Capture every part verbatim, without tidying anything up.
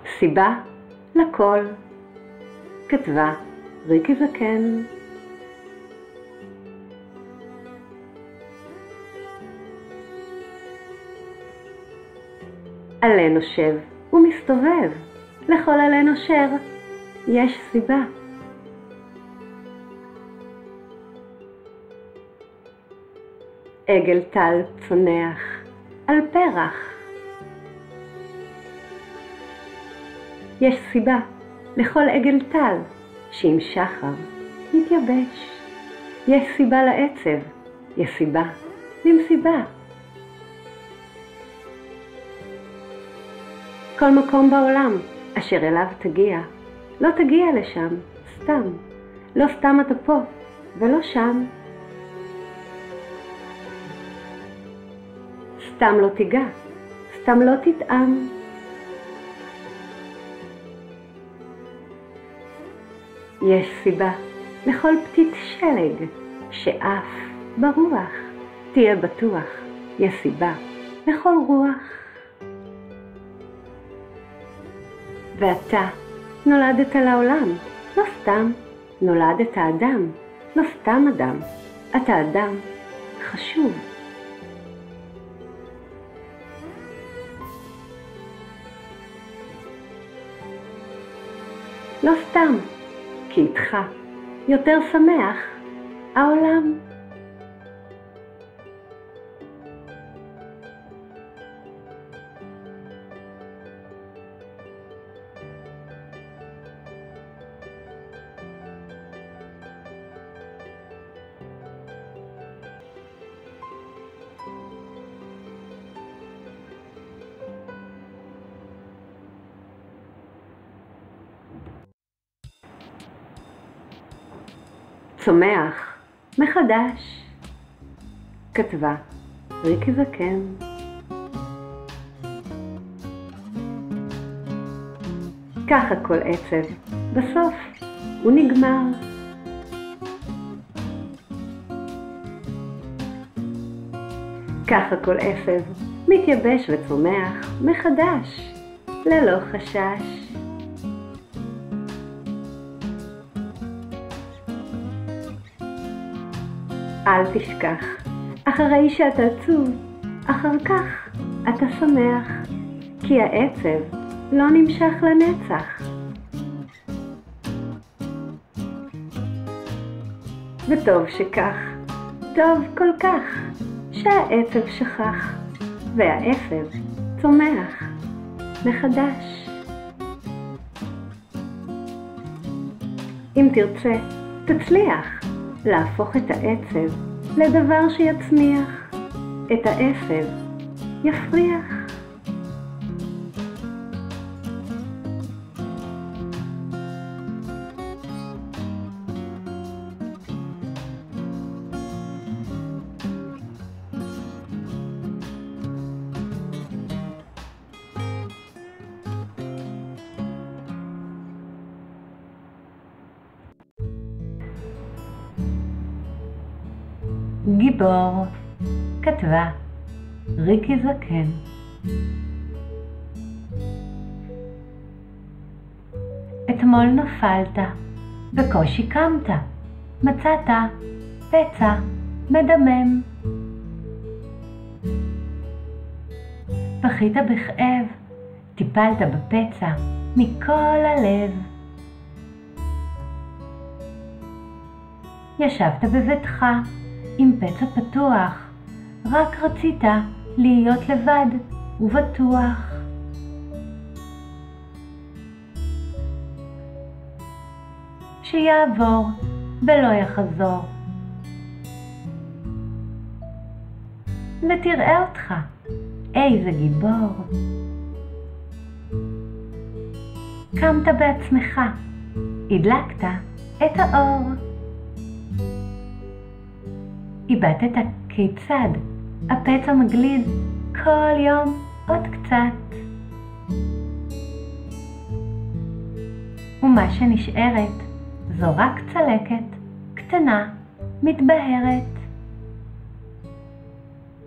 סיבה לכל. כתבה ריקי זקן. עלה נושב ומסתובב, לכל עלה נושר יש סיבה. עגל טל צונח על פרח. יש סיבה לכל עגל טל שעם שחר מתייבש. יש סיבה לעצב, יש סיבה למסיבה. כל מקום בעולם אשר אליו תגיע, לא תגיע לשם סתם. לא סתם אתה פה ולא שם. סתם לא תיגע, סתם לא תטעם. יש סיבה לכל פתית שלג שאף ברוח. תהיה בטוח, יש סיבה לכל רוח. ואתה נולדת לעולם, לא סתם. נולדת אדם, לא סתם אדם. אתה אדם חשוב. לא סתם, כי איתך יותר שמח העולם. צומח מחדש. כתבה ריקי זקן. ככה כל עצב בסוף הוא נגמר. ככה כל עצב מתייבש וצומח מחדש ללא חשש. אל תשכח, אחרי שאתה עצוב, אחר כך אתה שמח, כי העצב לא נמשך לנצח. וטוב שכך, טוב כל כך, שהעצב שכח, והעצב צומח מחדש. אם תרצה, תצליח. להפוך את העצב לדבר שיצמיח, את העצב יפריח. גיבור. כתבה ריקי זקן. אתמול נפלת, בקושי קמת, מצאת פצע מדמם. בכית בכאב, טיפלת בפצע מכל הלב. ישבת בביתך עם פצע פתוח, רק רצית להיות לבד ובטוח. שיעבור ולא יחזור, ותראה אותך, איזה גיבור. קמת בעצמך, הדלקת את האור. איבדת כיצד הפצע מגליד כל יום עוד קצת. ומה שנשארת זו רק צלקת קטנה מתבהרת.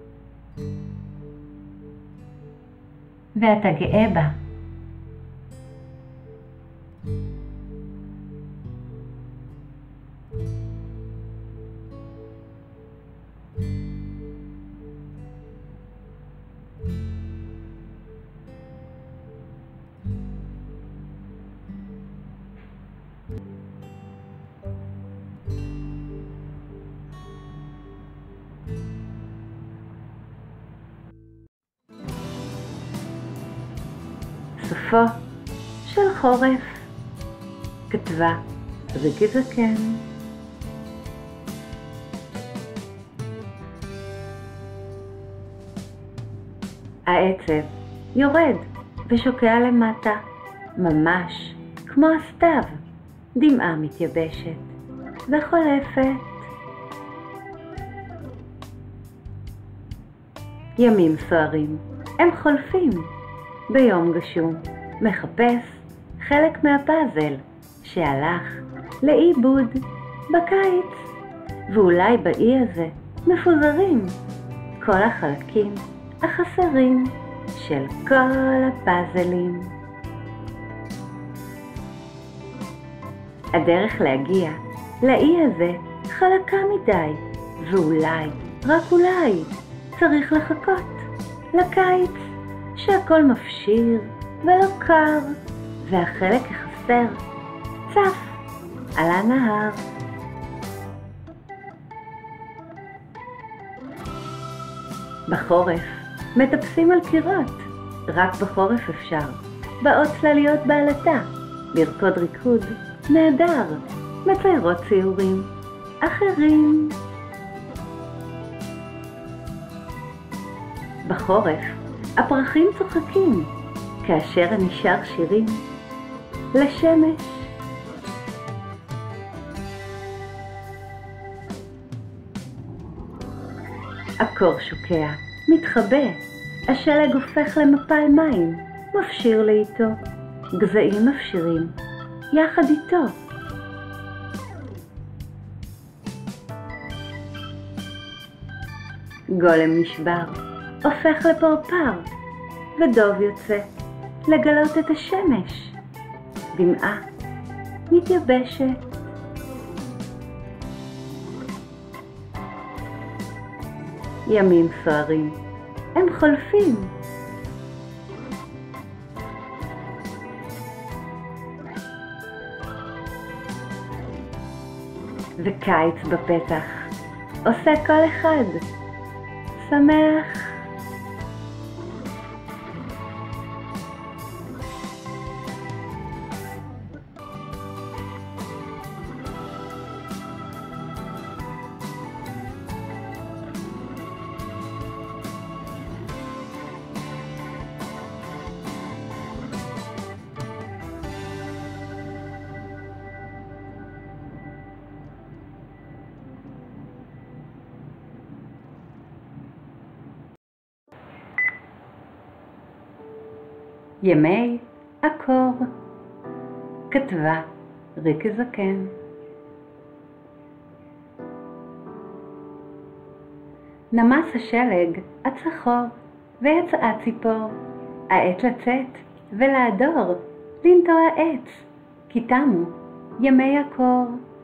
ואתה גאה בה, סופו של חורף. כתבה ריקי זקן. העצב יורד ושוקע למטה, ממש כמו הסתיו. דמעה מתייבשת וחולפת. ימים סוערים הם חולפים. ביום גשום מחפש חלק מהפאזל שהלך לאיבוד בקיץ, ואולי באי הזה מפוזרים כל החלקים החסרים של כל הפאזלים. הדרך להגיע לאי הזה חלקה מדי, ואולי, רק אולי, צריך לחכות לקיץ, שהכל מפשיר ולא קר, והחלק החסר צף על הנהר. בחורף מטפסים על קירות, רק בחורף אפשר, באות צלליות בעלתה, לרקוד ריקוד נהדר, מציירות ציורים אחרים. בחורף הפרחים צוחקים, כאשר נשר שירים לשמש. הקור שוקע, מתחבא, השלג הופך למפל מים, מפשיר לאיתו, גזעים מפשירים יחד איתו. גולם נשבר, הופך לפרפר, ודוב יוצא לגלות את השמש. דמעה מתייבשת. ימים סוערים הם חולפים. וקיץ בפתח, עושה כל אחד שמח. ימי הקור. כתבה ריקי זקן. נמס השלג הצחור ויצאה ציפור, העת לצאת ולעדור, לנטוע עץ, כי תמו ימי הקור.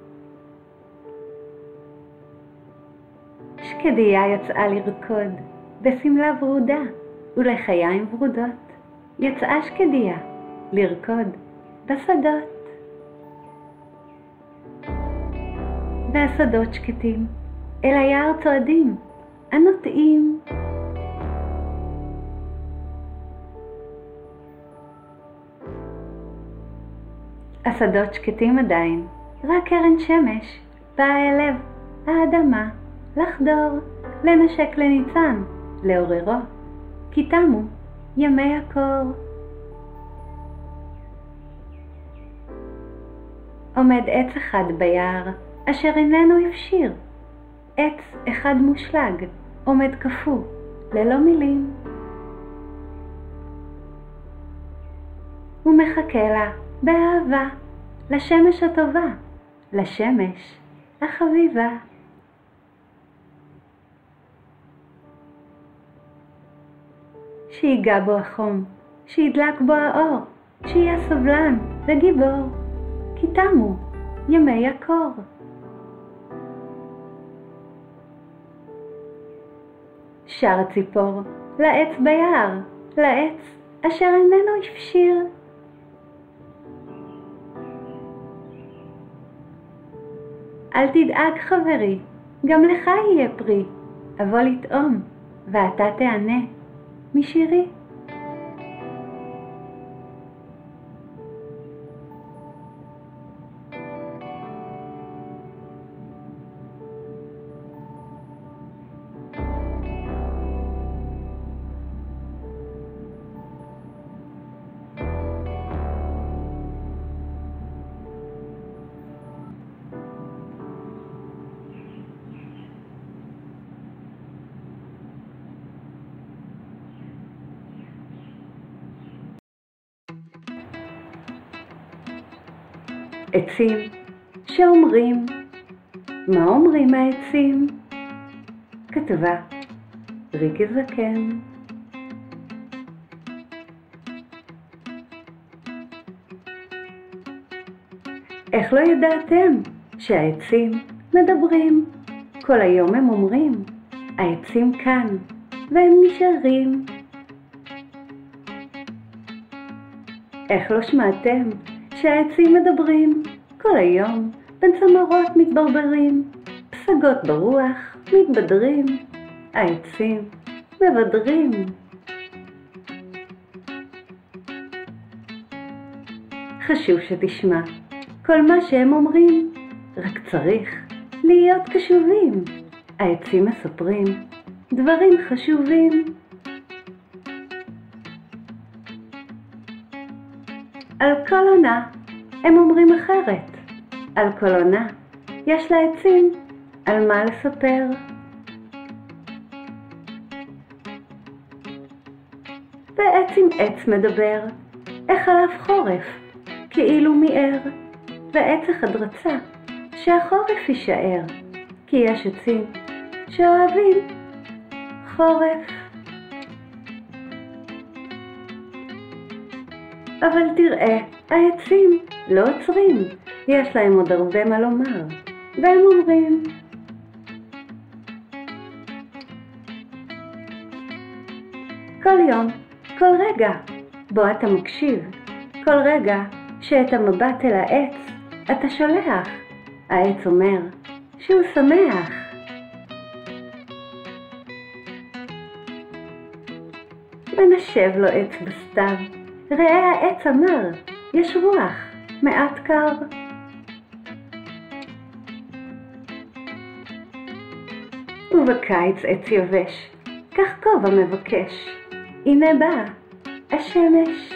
שקדיה יצאה לרקוד בשמלה ורודה ולחיים ורודות. יצאה שקדיה לרקוד בשדות. והשדות שקטים, אל היער צועדים, הנוטעים. השדות שקטים עדיין, רק קרן שמש באה אל לב האדמה, לחדור, לנשק לניצן, לעוררו, כי תמו ימי הקור. עומד עץ אחד ביער, אשר איננו הפשיר. עץ אחד מושלג, עומד קפוא, ללא מילים. הוא מחכה לה באהבה, לשמש הטובה, לשמש החביבה. שיגע בו החום, שידלק בו האור, שיהיה סבלן וגיבור, כי תמו ימי הקור. שר הציפור לעץ ביער, לעץ אשר איננו הפשיר. אל תדאג חברי, גם לך יהיה פרי, אבוא לטעום ואתה תענה משירי. עצים שאומרים. מה אומרים העצים? כתבה ריקי זקן. איך לא ידעתם שהעצים מדברים? כל היום הם אומרים, העצים כאן, והם נשארים. איך לא שמעתם שהעצים מדברים? כל היום בין צמרות מתברברים, פסגות ברוח מתבדרים, העצים מבדרים. חשוב שתשמע כל מה שהם אומרים, רק צריך להיות קשובים. העצים מספרים דברים חשובים. על כל עונה הם אומרים אחרת. על כל עונה יש לעצים על מה לספר. בעץ עם עץ מדבר, איך עליו חורף, כאילו מיער. ועץ אחד רצה שהחורף יישאר, כי יש עצים שאוהבים חורף. אבל תראה, העצים לא עוצרים, יש להם עוד הרבה מה לומר, והם אומרים. כל יום, כל רגע, בו אתה מקשיב, כל רגע שאת המבט אל העץ אתה שולח, העץ אומר שהוא שמח. ונשב לו עץ בסתיו, ראה העץ אמר, יש רוח, מעט קר. ובקיץ עץ יבש, כך כובע מבקש, הנה בא השמש.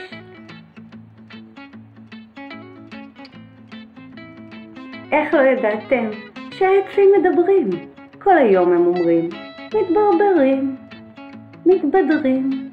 איך לא ידעתם שהעצים מדברים? כל היום הם אומרים, מתברברים, מתבדרים.